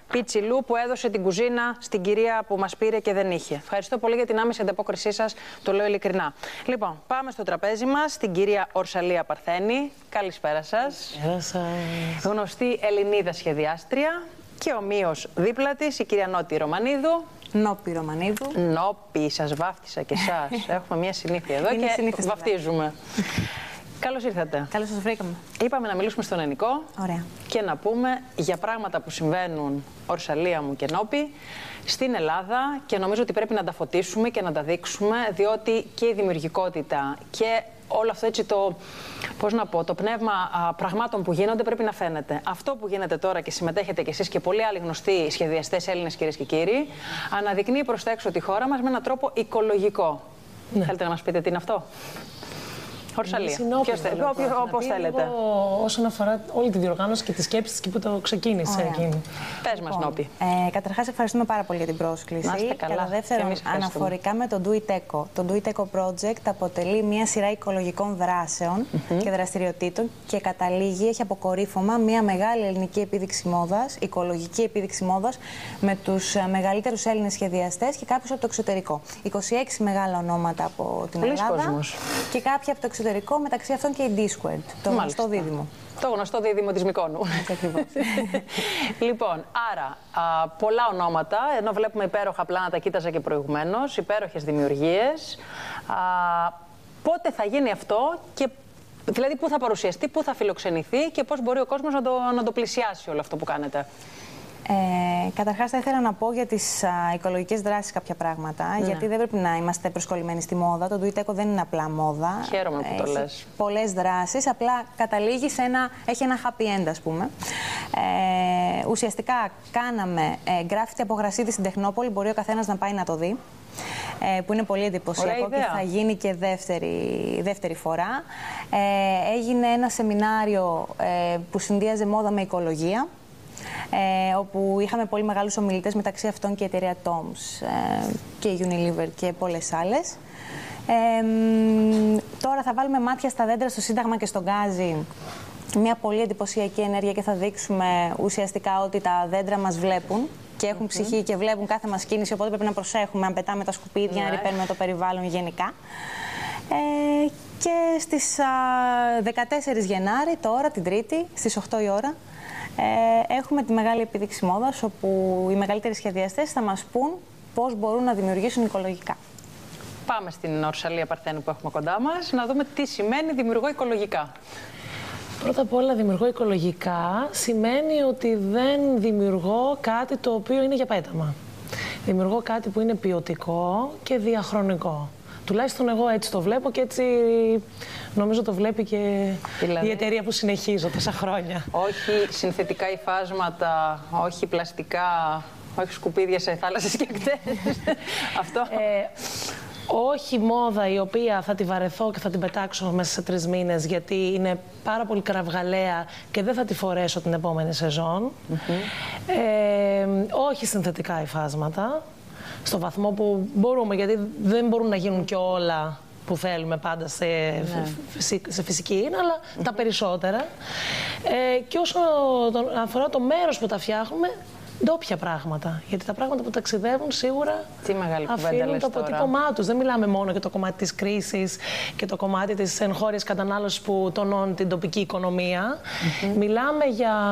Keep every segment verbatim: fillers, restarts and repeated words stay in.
πιτσιλού που έδωσε την κουζίνα στην κυρία που μας πήρε και δεν είχε. Ευχαριστώ πολύ για την άμεση ανταπόκρισή σας, το λέω ειλικρινά. Λοιπόν, πάμε στο τραπέζι μας, την κυρία Ορσαλία Παρθένη. Καλησπέρα σας. Καλησπέρα σας. Γνωστή Ελληνίδα σχεδιάστρια και ομοίως δίπλα της η κυρία Νότι Ρωμανίδου. Νόπι Ρωμανίδου. Νόπι, σας βάφτισα και εσάς. Έχουμε μια συνήθεια εδώ. Είναι και βαφτίζουμε. Καλώς ήρθατε. Καλώς σας βρήκαμε. Είπαμε να μιλήσουμε στον ελληνικό. Ωραία. Και να πούμε για πράγματα που συμβαίνουν, Ορσαλία μου και Νόπι, στην Ελλάδα, και νομίζω ότι πρέπει να τα φωτίσουμε και να τα δείξουμε, διότι και η δημιουργικότητα και όλο αυτό έτσι το, πώς να πω, το πνεύμα α, πραγμάτων που γίνονται πρέπει να φαίνεται. Αυτό που γίνεται τώρα και συμμετέχετε κι εσείς και πολλοί άλλοι γνωστοί σχεδιαστές Έλληνες, κυρίες και κύριοι, αναδεικνύει προς τα έξω τη χώρα μας με έναν τρόπο οικολογικό. Ναι. Θέλετε να μας πείτε τι είναι αυτό? Ορσαλία. Όπως θέλετε. Όσον αφορά όλη τη διοργάνωση και τη σκέψη της και που το ξεκίνησε εκείνη. Πες μας, Νόπι. Ε, καταρχάς, ευχαριστούμε πάρα πολύ για την πρόσκληση. Να είστε καλά. Κατά δεύτερον, αναφορικά με το DoitEco. Το DoitEco Project αποτελεί μια σειρά οικολογικών δράσεων mm-hmm. και δραστηριοτήτων και καταλήγει, έχει αποκορύφωμα μια μεγάλη ελληνική επίδειξη μόδας, οικολογική επίδειξη μόδας, με τους μεγαλύτερους Έλληνες σχεδιαστές και κάποιους από το εξωτερικό. είκοσι έξι μεγάλα ονόματα από την Πολύς Ελλάδα κόσμος. Και κάποια από το εξωτερικό. Μεταξύ αυτών και η D-Squared, το γνωστό δίδυμο. Το γνωστό δίδυμο της Μυκόνου. Λοιπόν, άρα, α, πολλά ονόματα, ενώ βλέπουμε υπέροχα πλάνα, τα κοίταζα και προηγουμένως, υπέροχες δημιουργίες. Α, πότε θα γίνει αυτό και δηλαδή πού θα παρουσιαστεί, πού θα φιλοξενηθεί και πώς μπορεί ο κόσμος να το, να το πλησιάσει όλο αυτό που κάνετε? Ε, καταρχάς, θα ήθελα να πω για τις α, οικολογικές δράσεις κάποια πράγματα, ναι. γιατί δεν πρέπει να είμαστε προσκολλημένοι στη μόδα. Το DoitEco δεν είναι απλά μόδα. Χαίρομαι που έχει το λες. Πολλές δράσεις, απλά καταλήγει σε ένα, έχει ένα happy end, ας πούμε. Ε, ουσιαστικά, κάναμε ε, γκράφιτι από γρασίδι στην Τεχνόπολη, μπορεί ο καθένας να πάει να το δει. Ε, που είναι πολύ εντυπωσιακό και θα γίνει και δεύτερη, δεύτερη φορά. Ε, έγινε ένα σεμινάριο ε, που συνδύαζε μόδα με οικολογία. Ε, όπου είχαμε πολύ μεγάλους ομιλητές, μεταξύ αυτών και η εταιρεία Toms ε, και η Unilever και πολλές άλλες. Ε, τώρα θα βάλουμε μάτια στα δέντρα, στο Σύνταγμα και στον Γκάζι. Μια πολύ εντυπωσιακή ενέργεια και θα δείξουμε ουσιαστικά ότι τα δέντρα μας βλέπουν και έχουν mm-hmm. ψυχή και βλέπουν κάθε μας κίνηση, οπότε πρέπει να προσέχουμε αν πετάμε τα σκουπίδια, αν ρηπαίνουμε το περιβάλλον γενικά. Ε, και στις α, δεκατέσσερις Γενάρη, τώρα την Τρίτη, στις οκτώ η ώρα, Ε, έχουμε τη μεγάλη επίδειξη μόδας, όπου οι μεγαλύτεροι σχεδιαστές θα μας πούν πώς μπορούν να δημιουργήσουν οικολογικά. Πάμε στην Ορσαλία Παρθένου που έχουμε κοντά μας, να δούμε τι σημαίνει δημιουργώ οικολογικά. Πρώτα απ' όλα, δημιουργώ οικολογικά σημαίνει ότι δεν δημιουργώ κάτι το οποίο είναι για πέταμα. Δημιουργώ κάτι που είναι ποιοτικό και διαχρονικό. Τουλάχιστον εγώ έτσι το βλέπω και έτσι νομίζω το βλέπει και δηλαδή, η εταιρεία που συνεχίζω τόσα χρόνια. Όχι συνθετικά υφάσματα, όχι πλαστικά, όχι σκουπίδια σε θάλασσες και ακτές. Αυτό. Ε, όχι μόδα η οποία θα τη βαρεθώ και θα την πετάξω μέσα σε τρεις μήνες, γιατί είναι πάρα πολύ κραυγαλαία και δεν θα τη φορέσω την επόμενη σεζόν. Mm-hmm. ε, όχι συνθετικά υφάσματα. Στο βαθμό που μπορούμε, γιατί δεν μπορούν να γίνουν και όλα που θέλουμε πάντα σε, ναι. σε φυσική είναι, αλλά mm-hmm. τα περισσότερα. Ε, και όσο αφορά το μέρος που τα φτιάχνουμε, ντόπια πράγματα. Γιατί τα πράγματα που ταξιδεύουν σίγουρα αφήνουν το αποτύπωμά τους. Δεν μιλάμε μόνο για το κομμάτι της κρίσης και το κομμάτι της εγχώριας κατανάλωσης που τονώνει την τοπική οικονομία. Mm-hmm. Μιλάμε για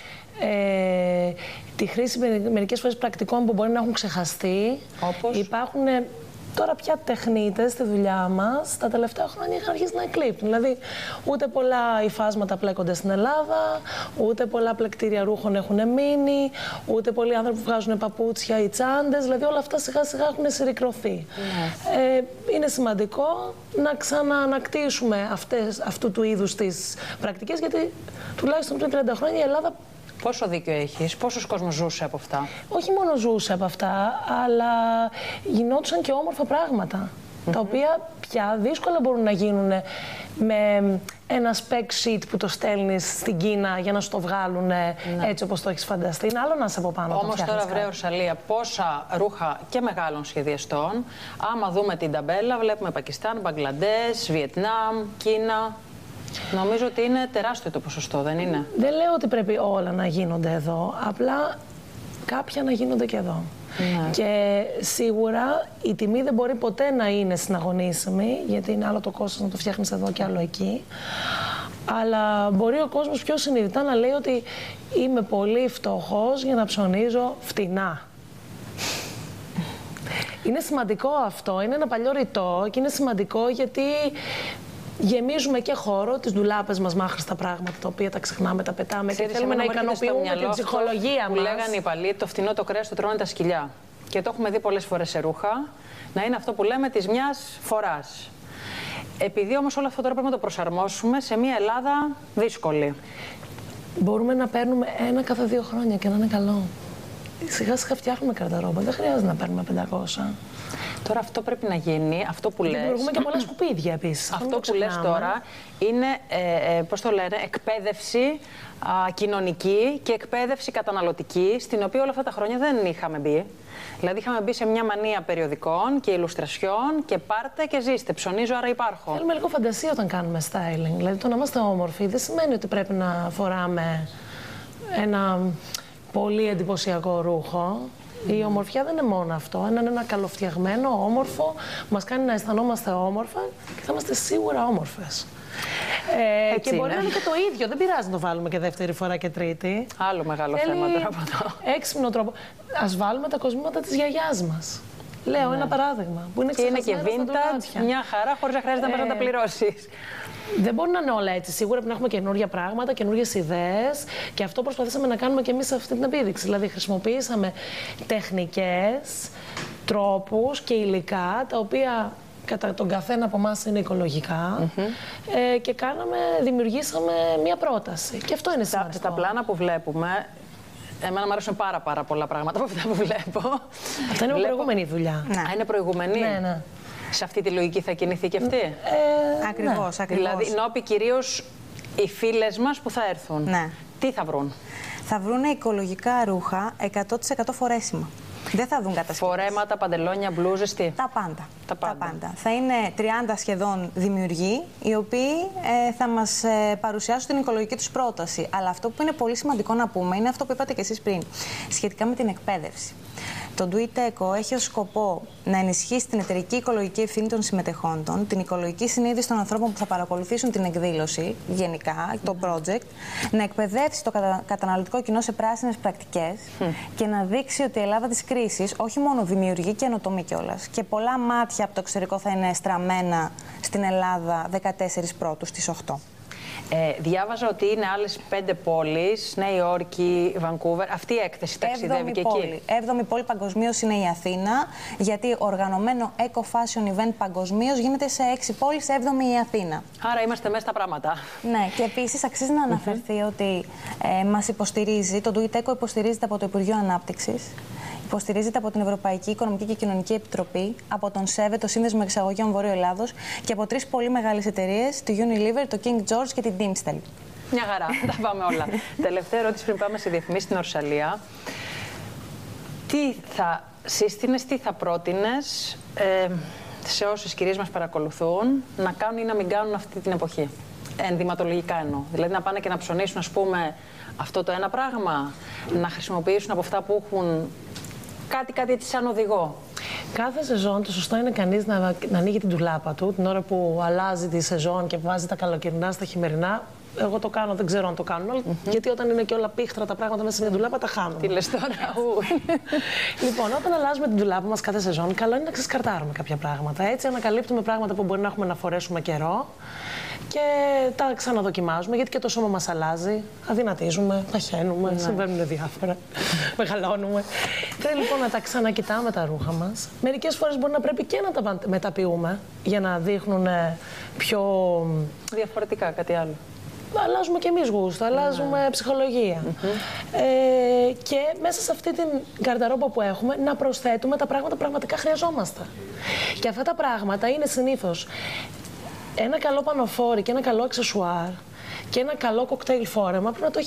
Ε, τη χρήση μερικές φορές πρακτικών που μπορεί να έχουν ξεχαστεί. Όπως? Υπάρχουν ε, τώρα πια τεχνίτες στη δουλειά μας, τα τελευταία χρόνια είχαν αρχίσει να εκλείπουν. Δηλαδή, ούτε πολλά υφάσματα πλέκονται στην Ελλάδα, ούτε πολλά πλεκτήρια ρούχων έχουν μείνει, ούτε πολλοί άνθρωποι που βγάζουν παπούτσια ή τσάντες. Δηλαδή, όλα αυτά σιγά σιγά έχουν συρρικρωθεί. Mm. Ε, είναι σημαντικό να ξαναανακτήσουμε αυτές, αυτού του είδους τις πρακτικές, γιατί τουλάχιστον πριν τριάντα χρόνια η Ελλάδα. Πόσο δίκιο έχεις, πόσος κόσμος ζούσε από αυτά? Όχι μόνο ζούσε από αυτά, αλλά γινόντουσαν και όμορφα πράγματα, mm-hmm. τα οποία πια δύσκολα μπορούν να γίνουν με ένα spec sheet που το στέλνεις στην Κίνα για να σου το βγάλουν ναι. έτσι όπως το έχεις φανταστεί. Είναι άλλο να είσαι από πάνω. Όμως τώρα, βρε Ορσαλία, πόσα ρούχα και μεγάλων σχεδιαστών, άμα δούμε την ταμπέλα, βλέπουμε Πακιστάν, Μπαγκλαντές, Βιετνάμ, Κίνα. Νομίζω ότι είναι τεράστιο το ποσοστό, δεν είναι? Δεν λέω ότι πρέπει όλα να γίνονται εδώ. Απλά κάποια να γίνονται και εδώ. Ναι. Και σίγουρα η τιμή δεν μπορεί ποτέ να είναι συναγωνίσιμη, γιατί είναι άλλο το κόστος να το φτιάχνεις εδώ και άλλο εκεί. Αλλά μπορεί ο κόσμος πιο συνειδητά να λέει ότι είμαι πολύ φτωχός για να ψωνίζω φτηνά. Είναι σημαντικό αυτό, είναι ένα παλιό ρητό και είναι σημαντικό γιατί γεμίζουμε και χώρο, τις ντουλάπες μας με άχρηστα πράγματα, τα οποία τα ξεχνάμε, τα πετάμε. Ξέρεις, και θέλουμε να ικανοποιούμε την ψυχολογία που μας. Λέγανε οι παλιοί, το φτηνό το κρέας το τρώνε τα σκυλιά. Και το έχουμε δει πολλές φορές σε ρούχα, να είναι αυτό που λέμε της μιας φοράς. Επειδή όμως όλο αυτό τώρα πρέπει να το προσαρμόσουμε σε μια Ελλάδα δύσκολη. Μπορούμε να παίρνουμε ένα κάθε δύο χρόνια και να είναι καλό. Σιγά σιγά φτιάχνουμε καρταρόμπα, δεν χρειάζεται να παίρνουμε πεντακόσια. Τώρα αυτό πρέπει να γίνει, αυτό που λες. Και δημιουργούμε και πολλά σκουπίδια επίσης. Αυτό που λες τώρα είναι, ε, ε, πώς το λένε, εκπαίδευση α, κοινωνική και εκπαίδευση καταναλωτική, στην οποία όλα αυτά τα χρόνια δεν είχαμε μπει. Δηλαδή είχαμε μπει σε μια μανία περιοδικών και ηλουστρασιών και πάρτε και ζήστε. Ψωνίζω, άρα υπάρχω. Θέλουμε λίγο φαντασία όταν κάνουμε styling. Δηλαδή το να είμαστε όμορφοι δεν σημαίνει ότι πρέπει να φοράμε ένα πολύ εντυπωσιακό ρούχο. Η ομορφιά δεν είναι μόνο αυτό. Είναι ένα καλοφτιαγμένο, όμορφο, μας κάνει να αισθανόμαστε όμορφα και θα είμαστε σίγουρα όμορφες. Ε, και μπορεί να είναι και το ίδιο. Δεν πειράζει να το βάλουμε και δεύτερη φορά και τρίτη. Άλλο μεγάλο Θέλει θέμα τώρα από εδώ. έξυπνο τρόπο. Ας βάλουμε τα κοσμήματα της γιαγιάς μας. Λέω ναι. ένα παράδειγμα. Που είναι και είναι και vintage, μια χαρά, χωρίς να χρειάζεται ε... να τα πληρώσεις. Δεν μπορεί να είναι όλα έτσι. Σίγουρα πρέπει να έχουμε καινούργια πράγματα, καινούργιες ιδέες και αυτό προσπαθήσαμε να κάνουμε και εμείς σε αυτή την επίδειξη. Δηλαδή, χρησιμοποιήσαμε τεχνικές, τρόπους και υλικά τα οποία κατά τον καθένα από εμάς είναι οικολογικά mm-hmm. ε, και κάναμε, δημιουργήσαμε μία πρόταση. Και αυτό είναι σημαντικό. Στα πλάνα που βλέπουμε, εμένα μου αρέσουν πάρα, πάρα πολλά πράγματα από αυτά που βλέπω. Αυτά είναι βλέπω... προηγούμενη δουλειά. Να. Α, είναι προηγούμενη. Ναι, ναι. Σε αυτή τη λογική θα κινηθεί και αυτή. Ε, ακριβώς, ναι. ακριβώς. Δηλαδή, Νόπι, κυρίως οι φίλες μας που θα έρθουν, ναι. τι θα βρουν? Θα βρουν οικολογικά ρούχα εκατό τοις εκατό φορέσιμα. Δεν θα δουν κατασκευές. Φορέματα, παντελόνια, μπλούζες, τι? Τα πάντα. Τα πάντα. Τα πάντα. Θα είναι τριάντα σχεδόν δημιουργοί, οι οποίοι ε, θα μας ε, παρουσιάσουν την οικολογική τους πρόταση. Αλλά αυτό που είναι πολύ σημαντικό να πούμε είναι αυτό που είπατε και εσείς πριν, σχετικά με την εκπαίδευση. Το DoitEco έχει ως σκοπό να ενισχύσει την εταιρική οικολογική ευθύνη των συμμετεχόντων, την οικολογική συνείδηση των ανθρώπων που θα παρακολουθήσουν την εκδήλωση, γενικά, το project, να εκπαιδεύσει το κατα... καταναλωτικό κοινό σε πράσινες πρακτικές mm. και να δείξει ότι η Ελλάδα της κρίσης όχι μόνο δημιουργεί, καινοτομεί κιόλας. Και πολλά μάτια από το εξωτερικό θα είναι στραμμένα στην Ελλάδα δεκατέσσερις πρώτου στις οκτώ. Ε, διάβαζα ότι είναι άλλες πέντε πόλεις, Νέα Υόρκη, Βανκούβερ. Αυτή η έκθεση ταξιδεύει και πόλη. εκεί. Έβδομη πόλη παγκοσμίως είναι η Αθήνα, γιατί οργανωμένο Eco Fashion Event παγκοσμίως γίνεται σε έξι πόλεις, έβδομη η Αθήνα. Άρα είμαστε μέσα στα πράγματα. Ναι, και επίσης αξίζει να αναφερθεί mm-hmm. ότι ε, μας υποστηρίζει, το DoitEco υποστηρίζεται από το Υπουργείο Ανάπτυξης. Υποστηρίζεται από την Ευρωπαϊκή Οικονομική και Κοινωνική Επιτροπή, από τον ΣΕΒΕ, το Σύνδεσμο Εξαγωγών Βορείου Ελλάδος, και από τρεις πολύ μεγάλες εταιρείες, το Unilever, το King George και την Dimstal. Μια χαρά, τα πάμε όλα. Τελευταία ερώτηση πριν πάμε σε διαφημίσεις στην Ορσαλία. Τι θα σύστηνες, τι θα πρότεινες ε, σε όσες κυρίες μας παρακολουθούν να κάνουν ή να μην κάνουν αυτή την εποχή? Ενδυματολογικά εννοώ. Δηλαδή να πάνε και να ψωνίσουν, ας πούμε, αυτό το ένα πράγμα, να χρησιμοποιήσουν από αυτά που έχουν κάτι, κάτι έτσι σαν οδηγό. Κάθε σεζόν το σωστό είναι κανείς να, να ανοίγει την ντουλάπα του την ώρα που αλλάζει τη σεζόν και βάζει τα καλοκαιρινά στα χειμερινά. Εγώ το κάνω, δεν ξέρω αν το κάνουν όλοι. Mm-hmm. Γιατί όταν είναι και όλα πίχτρα τα πράγματα μέσα σε μια ντουλάπα τα χάνουμε. Τι λες τώρα, ου. Λοιπόν, όταν αλλάζουμε την ντουλάπα μας κάθε σεζόν, καλό είναι να ξεσκαρτάρουμε κάποια πράγματα. Έτσι ανακαλύπτουμε πράγματα που μπορεί να έχουμε να φορέσουμε καιρό και τα ξαναδοκιμάζουμε, γιατί και το σώμα μας αλλάζει. Αδυνατίζουμε, παχαίνουμε, ναι. συμβαίνουν διάφορα. Μεγαλώνουμε. Πρέπει λοιπόν να τα ξανακοιτάμε τα ρούχα μας. Μερικές φορές μπορεί να πρέπει και να τα μεταποιούμε για να δείχνουν πιο διαφορετικά, κάτι άλλο. Αλλάζουμε και εμείς γούστο, αλλάζουμε ναι. ψυχολογία. Mm-hmm. ε, και μέσα σε αυτή την γκαρνταρόμπα που έχουμε να προσθέτουμε τα πράγματα που πραγματικά χρειαζόμαστε. Και αυτά τα πράγματα είναι συνήθως ένα καλό πανοφόρι και ένα καλό αξεσουάρ και ένα καλό κοκτέιλ φόρεμα πρέπει να το έχει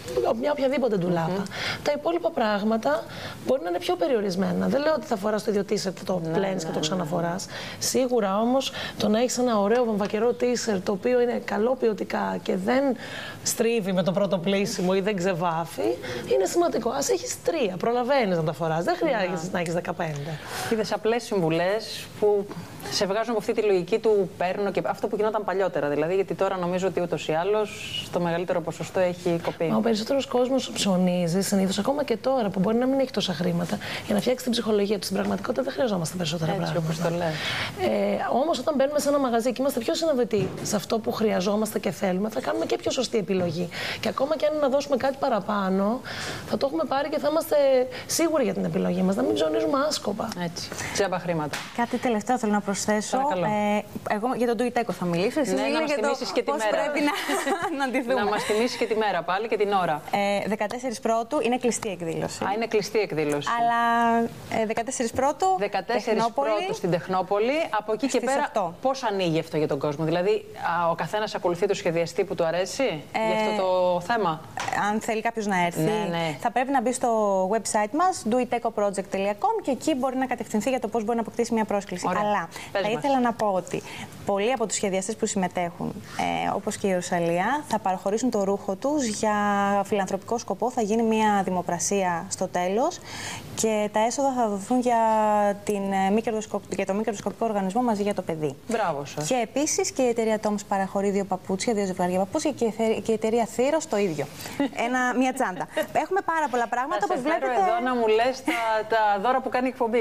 μια οποιαδήποτε ντουλάπα. Mm-hmm. Τα υπόλοιπα πράγματα μπορεί να είναι πιο περιορισμένα. Δεν λέω ότι θα φοράς το ίδιο t-shirt, το ναι, πλένεις ναι, και το ξαναφοράς. Ναι. Σίγουρα όμως το να έχεις ένα ωραίο βαμβακερό t-shirt το οποίο είναι καλό ποιοτικά και δεν στρίβει με το πρώτο πλήσιμο ή δεν ξεβάφει, είναι σημαντικό. Ας έχεις τρία, προλαβαίνεις να τα φοράς. Δεν χρειάζεται να, να έχεις δεκαπέντε. Είδες απλές συμβουλές που σε βγάζουν από αυτή τη λογική του παίρνω και αυτό που γινόταν παλιότερα. Δηλαδή, γιατί τώρα νομίζω ότι ούτως ή άλλως το μεγαλύτερο ποσοστό έχει κοπεί. Μα ο περισσότερος κόσμος ψωνίζει συνήθως, ακόμα και τώρα που μπορεί να μην έχει τόσα χρήματα, για να φτιάξει την ψυχολογία του. Στην πραγματικότητα δεν χρειαζόμαστε περισσότερα Έτσι, πράγματα. όπως το λες. Ε, όμως, όταν μπαίνουμε σε ένα μαγαζί και είμαστε πιο συνειδητοί σε αυτό που χρειαζόμαστε και θέλουμε, θα κάνουμε και πιο σωστή επιλογή. Και ακόμα και αν είναι να δώσουμε κάτι παραπάνω, θα το έχουμε πάρει και θα είμαστε σίγουροι για την επιλογή μας. Να μην ψωνίζουμε άσκοπα. Έτσι. Τσέπα χρήματα. Κάτι τελευταίο θέλω να προσθέσω. Ε, εγώ για τον DoitEco θα μιλήσω. Εσύ ναι, μίλα για το και τη πώς μέρα. πρέπει να, να αντιθούμε. Να μας θυμίσεις και τη μέρα πάλι και την ώρα. Ε, δεκατέσσερις πρώτου είναι κλειστή εκδήλωση. Α, είναι κλειστή εκδήλωση. Αλλά ε, δεκατέσσερις πρώτου δεκατέσσερις πρώτου στην Τεχνόπολη. Από εκεί και πέρα οκτώ. Πώς ανοίγει αυτό για τον κόσμο? Δηλαδή, α, ο καθένας ακολουθεί το σχεδιαστή που του αρέσει ε, για αυτό το θέμα. Αν θέλει κάποιος να έρθει, ναι, ναι. θα πρέπει να μπει στο website μας doiteco project τελεία com και εκεί μπορεί να κατευθυνθεί για το πώς μπορεί να αποκτήσει μια πρόσκληση. Ωραία. Αλλά Πες θα μας. ήθελα να πω ότι πολλοί από τους σχεδιαστές που συμμετέχουν, ε, όπως και η Ορσαλία, θα παραχωρήσουν το ρούχο τους για φιλανθρωπικό σκοπό. Θα γίνει μια δημοπρασία στο τέλος και τα έσοδα θα δοθούν για, την, μη για το μη κερδοσκοπικό οργανισμό Μαζί για το Παιδί. Μπράβο σας. Και επίσης και η εταιρεία Toms παραχωρεί δύο παπούτσια, δύο ζευγάρια παπούτσια και η εταιρεία Θήρος το ίδιο. Ένα, μια τσάντα. Έχουμε πάρα πολλά πράγματα που βλέπετε. Εδώ να μου λες τα, τα δώρα που κάνει η εκπομπή.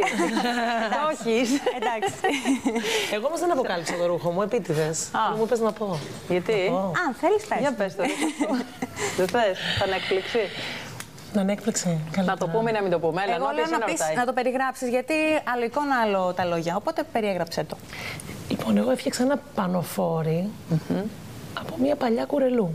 Όχι. Εντάξει. Εγώ όμως δεν αποκάλυψα το ρούχο μου, επίτηδες. Μου είπες να πω. Γιατί? Αν θέλεις, πες. Για πες το ρούχο. Δεν θες, θα είναι έκπληξη. Να είναι έκπληξη. Να το πούμε ή να μην το πούμε. Έλα, Εγώ λέω να, πεις, να το περιγράψεις, γιατί άλλο εικόνα, άλλο τα λόγια. Οπότε περιέγραψέ το. Λοιπόν, εγώ έφτιαξα ένα πανοφόρι mm-hmm. από μια παλιά κουρελού.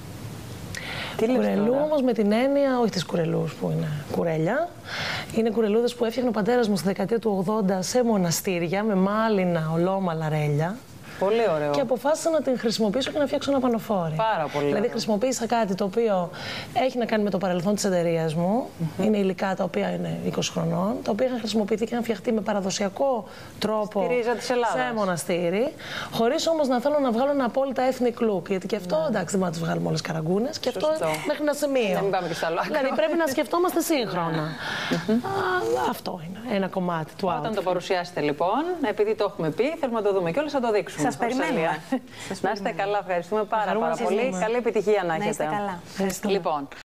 Τι κουρελού όμως με την έννοια, όχι τις κουρελούς που είναι κουρέλια. Είναι κουρελούδες που έφτιαχνε ο πατέρας μου στη δεκαετία του ογδόντα σε μοναστήρια με μάλινα ολόμαλα ρέλια. Πολύ ωραίο. Και αποφάσισα να την χρησιμοποιήσω και να φτιάξω ένα πανοφόρι. Πάρα πολύ Δηλαδή, ωραίο. χρησιμοποίησα κάτι το οποίο έχει να κάνει με το παρελθόν της εταιρείας μου. Mm-hmm. Είναι υλικά τα οποία είναι είκοσι χρονών, τα οποία είχαν χρησιμοποιηθεί και είχαν φτιαχτεί με παραδοσιακό τρόπο σε μοναστήρι, χωρίς όμως να θέλω να βγάλω ένα απόλυτα ethnic look. Γιατί και αυτό, ναι. εντάξει, δεν μπορούμε να τις βγάλουμε όλες καραγκούνες. Και Σωστό. αυτό μέχρι ένα σημείο. Να μην πάμε και στο άλλο. Δηλαδή, πρέπει να σκεφτόμαστε σύγχρονα. Α, αυτό είναι ένα κομμάτι του Όταν outfit. το παρουσιάσετε λοιπόν, επειδή το έχουμε πει, θέλουμε να το δούμε και όλες θα το δείξουμε. Σας περιμένουμε. Να είστε καλά, ευχαριστούμε πάρα, πάρα πολύ. Καλή Καλή επιτυχία να έχετε. Να είστε καλά. Λοιπόν,